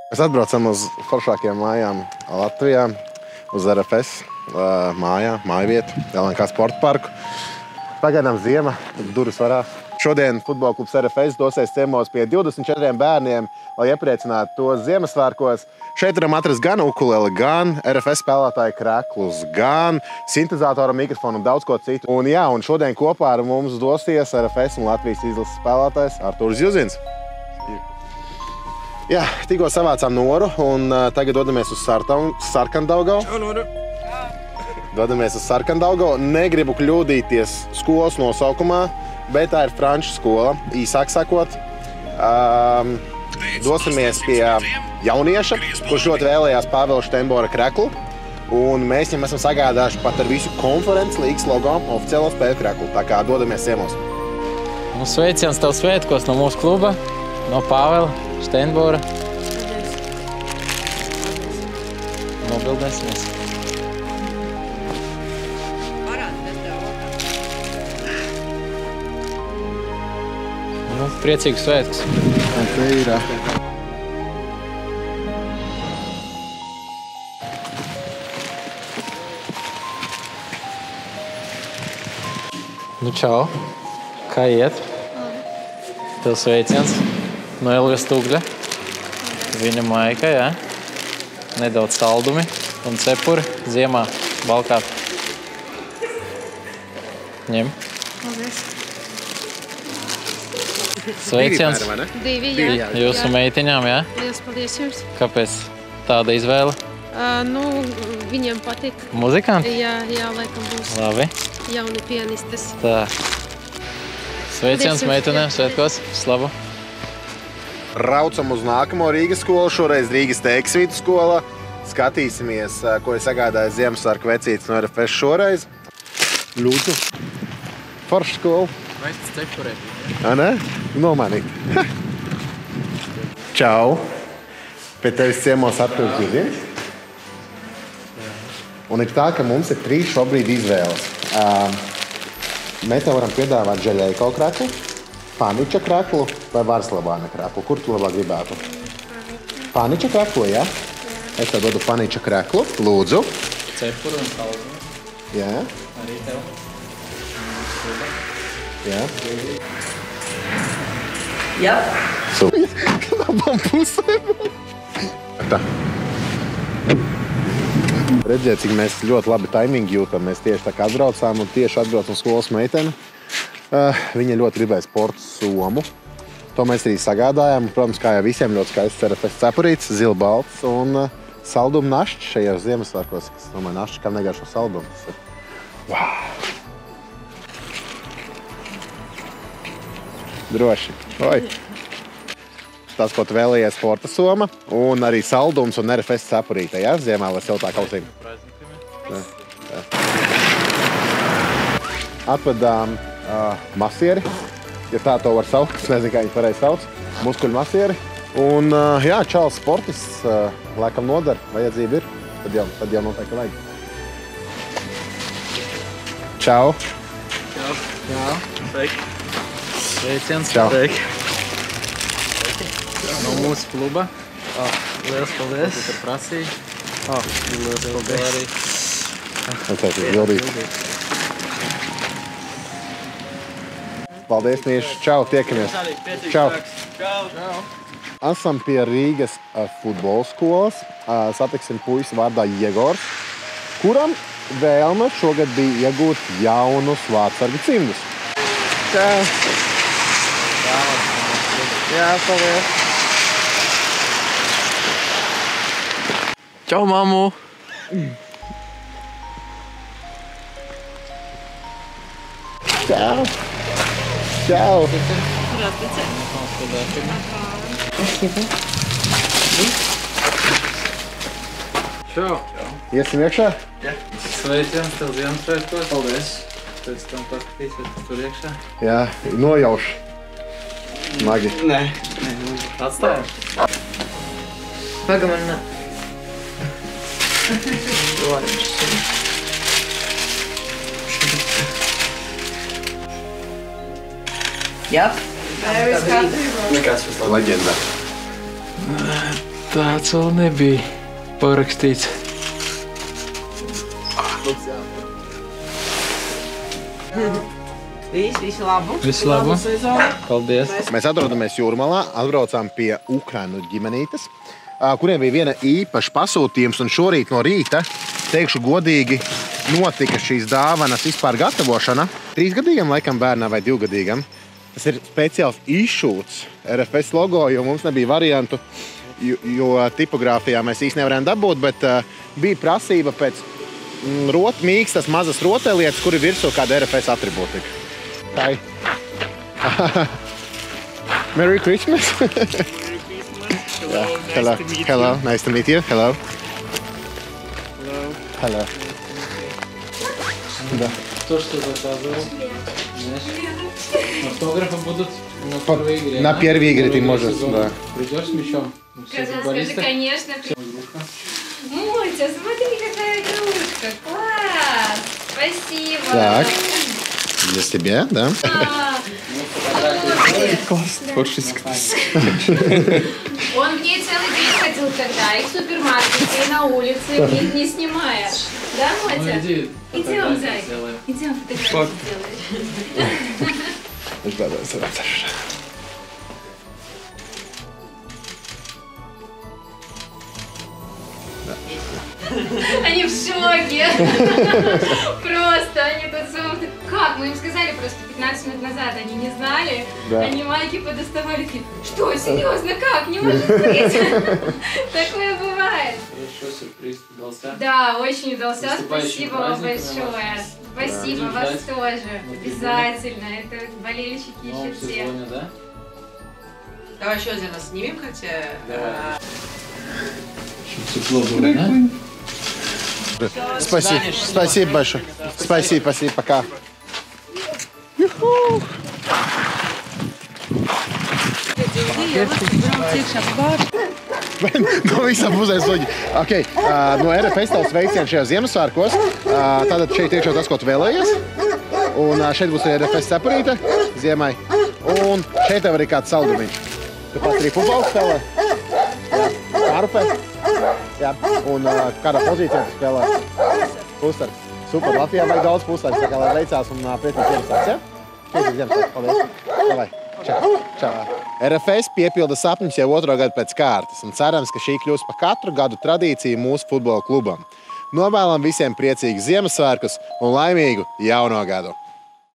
Mēs atbraucam uz foršākajām mājām Latvijā, uz RFS māju vietu, LNK sporta parku. Pagaidām ziema, durvis varā. Šodien futbola klubs RFS dosies ciemos pie 24 bērniem, lai iepriecinātu tos Ziemassvētkos. Šeit varam atrast gan ukuleli, gan RFS spēlētāju kreklus, gan sintezātoru mikrofonu un daudz ko citu. Un šodien kopā ar mums dosies RFS un Latvijas izlases spēlētājs Artūrs Juzins. Jā, tikko savācām Noru un tagad dodamies uz Sarkandaugavu. Dodamies uz Sarkandaugavu. Negribu kļūdīties skolas nosaukumā, bet tā ir franču skola. Īsāk sakot, dosimies pie jaunieša, kurš ļoti vēlējās Pāvela Šteinbora kreklu. Un mēs viņam esam sagādājuši pat ar visu Konferences līgas logo oficiālo spēļu kreklu. Tā kā dodamies ciemos. Sveiciens tev svētkos no mūsu kluba, no Pāvela Šteinbora. Nobildēsimies. Priecīgus svētkus. Tā ir. Nu, čau. Kā iet? Tev sveiciens no Elgas Tugļa. Viņa maika, jā. Nedaudz saldumi un cepuri ziemā valkāt. Ņem. Paldies. Sveiciens. Divi, jā. Jūsu meitiņām, jā? Liels paldies jums. Kāpēc tāda izvēle? Viņiem patīk. Muzikanti? Jā, laikam būs Labi. jauni pianistes. Tā. Sveiciens meitenēm, svētkos. Slavu. Braucam uz nākamo Rīgas skolu, šoreiz Rīgas Teiksvītu skola. Skatīsimies, ko ir sagādājis Ziemassvētku vecītis no RFS šoreiz. Lūdzu. Forša skola. Vai tas cepurēt? Ne? Nomanīt. Čau. Pie tevis ciemos Artūrs Juzins. Un ir tā, ka mums ir 3 šobrīd izvēles. Mēs tev varam piedāvāt Žeļeiko kreklu, Paniča kreklu vai Varslavāna kreklu. Kur tu labāk gribētu? Paniča kreklu, jā? Es tev dodu Paniča kreklu. Lūdzu. Cepuru un saldumu. Jā. Arī tev. Jā. Jā. Labām pusēm. Tā. Redziet, cik mēs ļoti labi taimingu jūtam. Mēs tieši tā kā atbraucām un tieši atbraucam skolas meiteni. Viņa ļoti gribēja sporta somu. To mēs arī sagādājām. Protams, kā jau visiem ļoti skaists RFS cepurīts, zilbalts un saldumu našķi šajos Ziemassvētkos. Es domāju, našķi kā negaišo saldumu. Wow! Droši. Oi. Tas, ko tu vēlējies sporta soma un arī saldums un RFS cepurīte, jā? Ziemā vai siltā kausīm. Atvedām masieri, ja tā to var saukt. Es nezinu, kā viņi pareizi sauc. Muskuļu masieri. Un jā, čals sportists laikam nodara. Vajadzība ir. Tad jau noteikti vajag. Čau. Čau. Čau. Sveiki. Sveiciens. Čau. Sveiki. No mūsu kluba. Liels paldies. Tu tur prasīji. Liels paldies. Tas ir bildīt. Paldies, Mīši. Čau, tiekamies. Čau. Čau. Esam pie Rīgas futbola skolas. Satiksim puisi vārdā Jegors, kuram vēlme šogad bija iegūt jaunus vārtsargu cimdus. Čau. Jā, paldies. Čau, mamu. Čau. Čau. Čau. Iesim iekšā? Jā. Sveiciens tev Ziemassvētkos. Paldies. Pēc tam paskatīsies tur iekšā. Jā, nojauši. Smagi. Nē. Atstājam. Pagaman, nē. Jā. Leģenda. Tāds vēl nebija parakstīts. Visu labu. Visu labu. Paldies. Mēs atrodamies Jūrmalā, atbraucām pie Ukrainu ģimenītes, kuriem bija viena īpaša pasūtījums, un šorīt no rīta, teikšu godīgi, notika šīs dāvanas vispār gatavošana. 3-gadīgam laikam bērnam vai 2-gadīgam. Tas ir speciāls izšūts RFS logo, jo mums nebija variantu, jo tipogrāfijā mēs īsti nevarējām dabūt, bet bija prasība pēc mīkstas mazas rotaļlietas, kur ir virsū kāda RFS atribūtika. Hi. Merry Christmas. Hello, Hello. Nice to meet you. Hello. Hello. Да. То, что заказывал. Автографы будут на первой игре. На первой игре ты можешь, да. Придешь с мячом? Скажи, конечно. Мотя, смотри, какая игрушка. Класс! Спасибо. Так. Для тебя, да? Он в ней целый день ходил тогда, и в супермаркете, и на улице, и не снимая. Да, Мотя? Идем, зай. Идем, фотографию сделаешь. Они в шоке. Просто они тут смотрят. Как? Мы им сказали просто 15 минут назад, они не знали. Да. Они майки подоставали. Такие, что, серьезно, как? Не может быть. Такое бывает. Хорошо, сюрприз удался. Да, очень удался. Наступающим Спасибо вам праздником большое. вас. Спасибо, Да. вас Ждать тоже. на Обязательно. Это болельщики В еще новом все. сезоне, да? Давай еще один раз снимем, хотя... Давай. Тепло было, да? Спасибо. Спасибо большое. Спасибо, пока. No visām pusēm soļi. Okay, no RFS tavs veiciens šajā Ziemassvētkos. Tātad šeit iekšā tas, ko tu vēlējies. Un šeit būs arī RFS cepurīte ziemai. Un šeit tev arī kāds saldumiņš. Tu pats arī futbolu spēlē. Kārupē. Jā. Un kādā pozīcijā tu spēlē? Pusargs. Super. Latvijā vajag daudz pusargs, tā kā lai veicās un priecīgi Ziemassvētkus, ja? Priecīgi Ziemassvētkus. Paldies. Davai. Čau. Čau. RFS piepilda sapņus jau 2. gadu pēc kārtas un cerams, ka šī kļūs par katru gadu tradīciju mūsu futbola klubam. Novēlam visiem priecīgus Ziemassvētkus un laimīgu jauno gadu!